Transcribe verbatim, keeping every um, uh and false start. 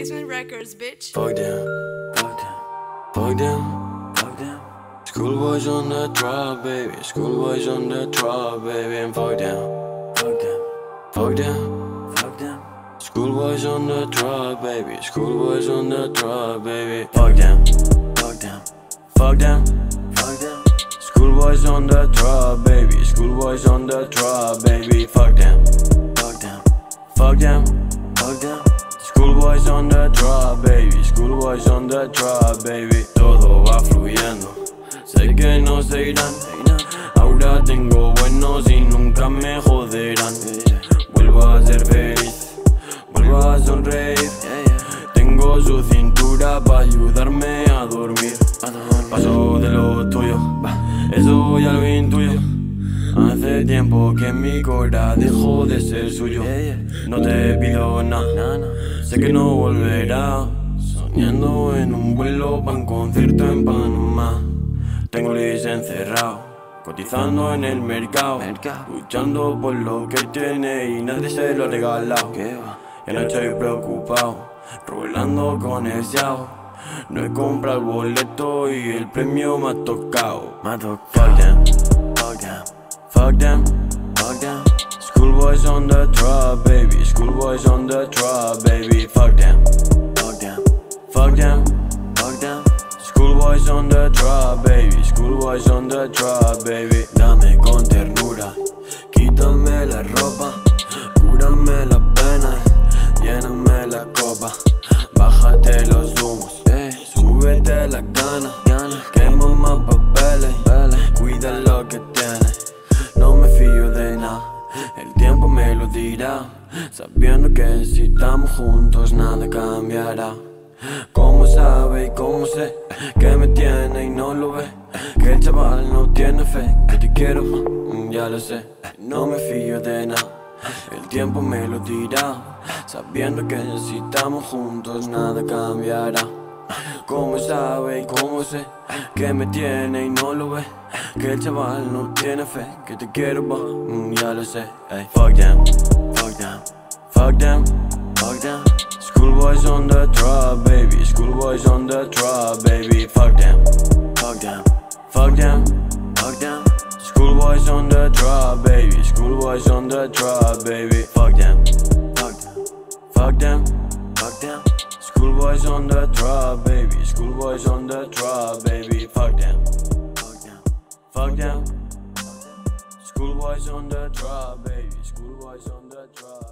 Basement Records, bitch. Fuck them, fuck them, fuck them, fuck them. Schoolboys on the trial, baby. Schoolboys on the trial, baby. And fuck them, fuck them, fuck them, fuck them. Schoolboys on the trial, baby. Schoolboys on the trial, baby. Fuck them, fuck them, fuck them, fuck them. Schoolboys on the trial, baby. Schoolboys on the trial, baby. Fuck them, fuck them, fuck them, fuck them. Schoolboys on the trial, baby. Schoolboys on the trial, baby. Todo va fluyendo, sé que no se irán. Ahora tengo buenos y nunca me joderán. Vuelvo a ser feliz, vuelvo a sonreír. Tengo su cintura para ayudarme a dormir. Paso de lo tuyo, eso ya lo intuyo. Hace tiempo que mi cora dejó de ser suyo. No te pido nada, sé que no volverá. Soñando en un vuelo pa' un concierto en Panamá. Tengo Liz encerrado, cotizando en el mercado, luchando por lo que tiene y nadie se lo ha regalado. Ya no estoy preocupado, rolando con el Yao. No he comprado el boleto y el premio me ha tocado. Me ha tocado. Fuck them, fuck them, fuck them, fuck them. Schoolboys on the trial, baby. Schoolboys on the trial, baby. Fuck them, fuck them, fuck them, fuck them. Schoolboys on the trial, baby. Schoolboys on the trial, baby. Dame con ternura, quítame la ropa, cúrame la pena, lléname la copa. Bájate los humos, súbete la gana, quemo más papeles, cuida lo que tienes. No me fío de nada, el tiempo me lo dirá, sabiendo que si estamos juntos nada cambiará. Cómo sabe y cómo sé que me tiene y no lo ve, que el chaval no tiene fe, que te quiero, ya lo sé. No me fío de nada, el tiempo me lo dirá, sabiendo que si estamos juntos nada cambiará. Cómo sabe y cómo sé que me tiene y no lo ve, que el chaval no tiene fe, que te quiero, ya lo sé. Hey. Fuck them, fuck them, fuck them, fuck them. Schoolboys on the trial, baby. Schoolboys on the trial, baby. Fuck them, fuck them, fuck them, fuck them. Schoolboys on the trial, baby. Schoolboys on the trial, baby. Fuck them, fuck them, fuck them, fuck them. Schoolboys on the trial, baby. Schoolboys on the trial, baby. Fuck them, fuck them, fuck them. Schoolboys on the trial, baby. Schoolboys on the trial.